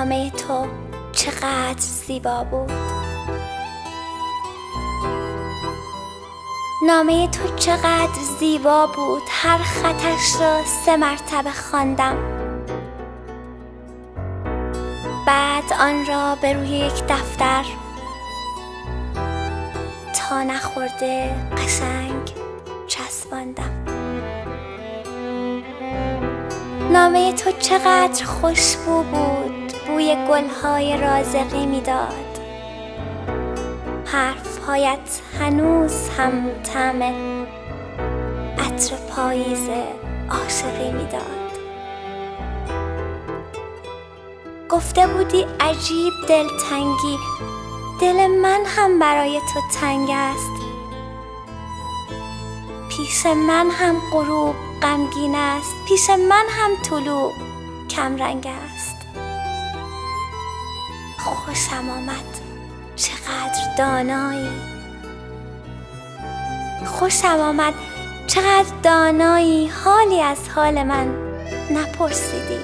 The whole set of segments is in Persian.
نامه تو چقدر زیبا بود. نامه تو چقدر زیبا بود، هر خطش را 3 مرتبه خواندم. بعد آن را به روی یک دفتر تا نخورده قشنگ چسباندم. نامه تو چقدر خوشبو بود، بوی گلهای رازقی میداد. حرفهایت هنوزهم طعم عطر پاییز عاشقی میداد. گفته بودی عجیب دلتنگی، دل من هم برای تو تنگ است. پیش من هم غروب غمگین است، پیش من هم طلوع کم رنگ است. خوشم آمد چقدر دانایی، خوشم آمد چقدر دانایی، حالی از حال من نپرسیدی،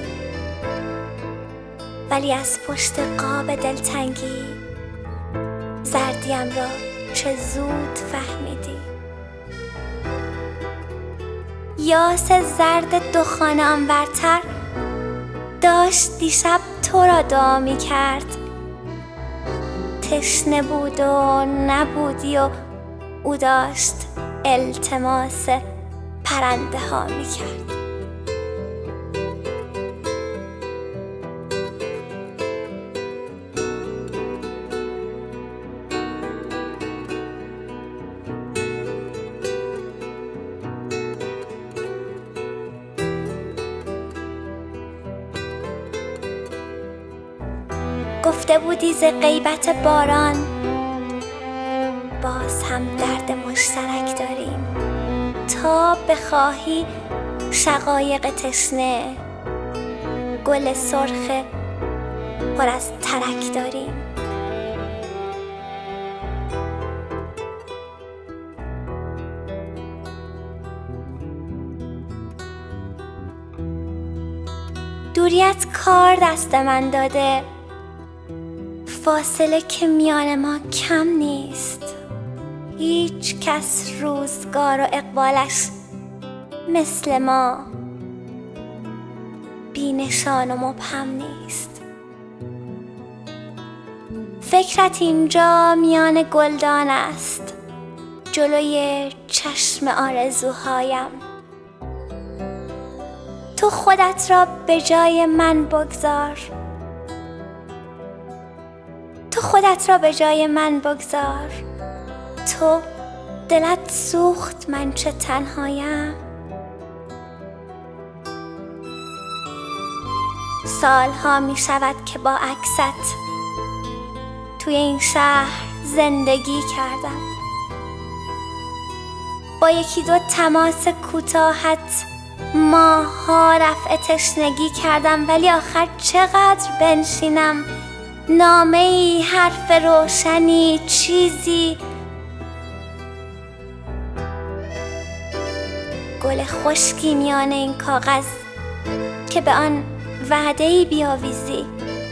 ولی از پشت قاب دلتنگی زردیم را چه زود فهمیدی. یاس زرد دخان آنورتر داشت دیشب تو را دعا می کرد. تشنه بود و نبودی و او داشت التماس پرنده ها می کرد. گفته بودی ز غیبت باران باز هم درد مشترک داریم. تا بخواهی شقایق تشنه گل سرخ پر از ترک داریم. دوریت کار دست من داده، فاصله که میان ما کم نیست. هیچکس روزگار و اقبالش مثل ما بی نشان و مبهم نیست. فکرت اینجا میان گلدان است، جلوی چشم آرزوهایم. تو خودت را به جای من بگذار، تو خودت را به جای من بگذار. تو دلت سوخت من چه تنهایم. سالها می شود که با عکست توی این شهر زندگی کردم. با 1-2 تماس کوتاهت ماها رفع تشنگی کردم، ولی آخر چقدر بنشینم؟ نامه‌ای، حرف روشنی، چیزی. گل خشکی میان این کاغذ که به آن وعده‌ای بیاویزی.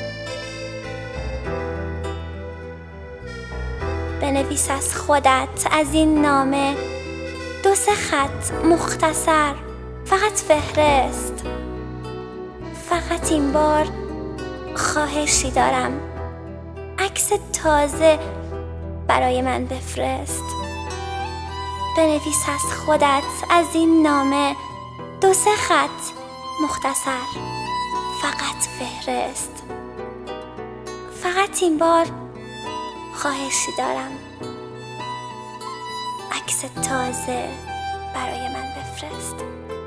بنویس از خودت، از این نامه 2-3 خط مختصر، فقط فهرست. فقط این بار خواهشی دارم، عکس تازه برای من بفرست. بنویس از خودت، از این نامه 2-3 خط مختصر، فقط فهرست. فقط این بار خواهشی دارم، عکس تازه برای من بفرست.